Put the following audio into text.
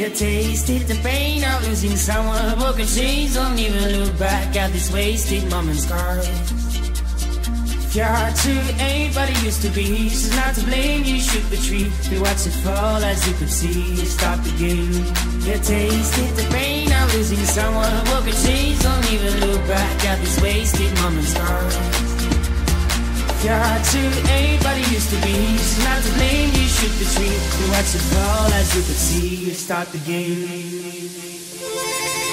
You tasted the pain of losing someone. Broken chains, don't even look back at this wasted moment's scar. Your heart too ain't what it used to be. She's not to blame, you should retreat. We watch it fall as you could see. Stop the game. You tasted the pain of losing someone. Broken chains, don't even look back at this wasted moment's scar. Your heart too ain't what it used to be. She's not to blame, you should retreat. We watch it fall as you could see. Stop the game.